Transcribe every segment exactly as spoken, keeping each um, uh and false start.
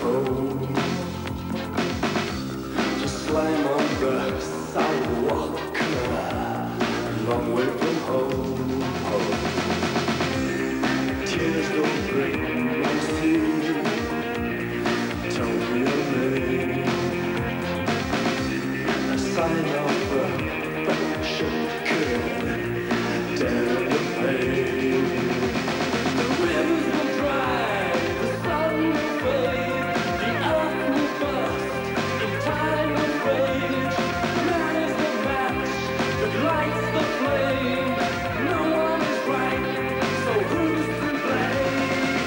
home. Just lying on the sidewalk, a long way from home. home. Tears don't bring no sleep. Tell me your name. A sign of affection could dare the pain. The rivers will dry, the sun will fade, the earth will burst in time of rage. Man is the match that lights the flame. No one is right, so who's to blame?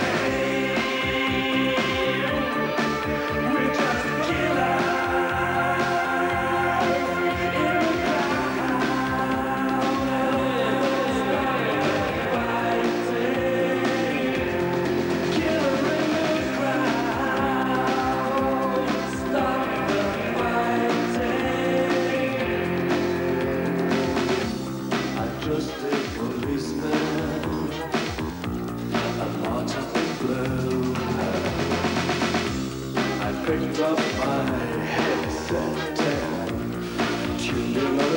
We're just killers in the cloud. Killer in the crowd. Stop the fighting. I'm just a policeman, a lot of blue. I picked up my headset and tuned in